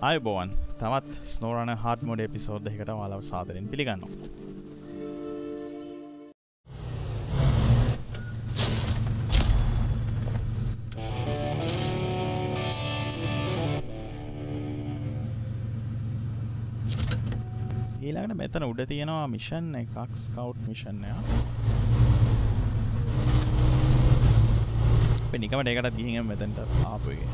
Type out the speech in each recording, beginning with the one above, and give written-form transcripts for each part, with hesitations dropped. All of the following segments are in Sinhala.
ආයුබෝවන් තවත් SnowRunner hard mode episode එකකට ඔයාලව සාදරයෙන් පිළිගන්නවා. ඊළඟට මෙතන උඩ තියෙනවා මිෂන් එකක් ස්කවුට් මිෂන් එක. අපි නිකමට ඒකටත් ගිහින් මෙතනට ආපු එකේ.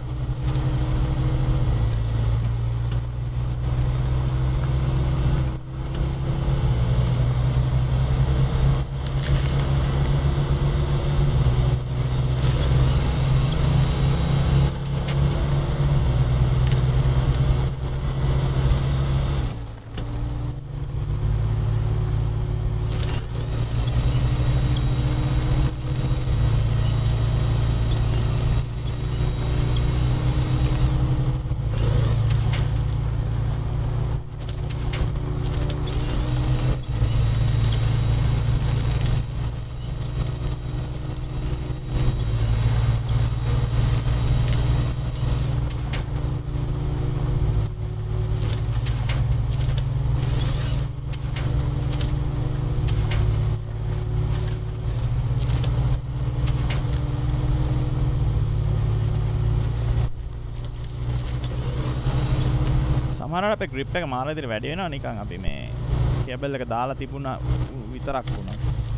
සමහරවිට අපේ grip එක මාර විදිහට වැඩි වෙනවා නිකන් අපි මේ කේබල් එක දාලා තිබුණා විතරක් වුණා.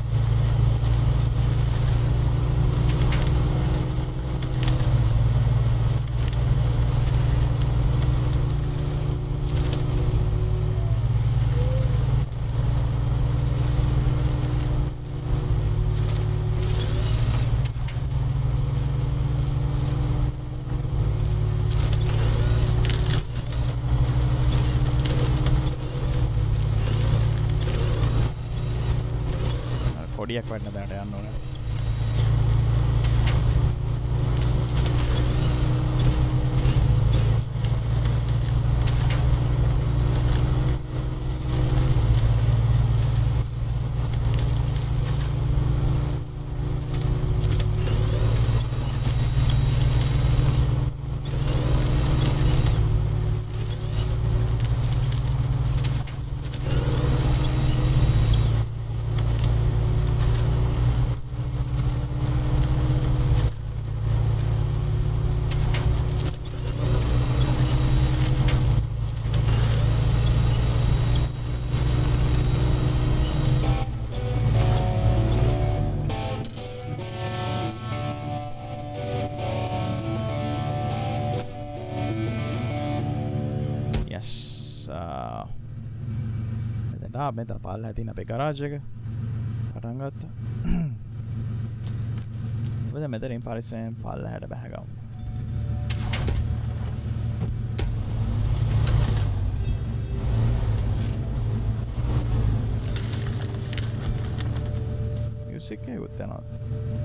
කොඩියක් වටන දැනට යන්න ඕනේ. මෙතන පල්ලෙහා තියෙන අපේ ගරාජ් එක පටන් ගත්තා. අපි මෙතනින් පරිස්සමෙන් පල්ලෙහාට බහගමු. මියුසික් එකක් යනවා.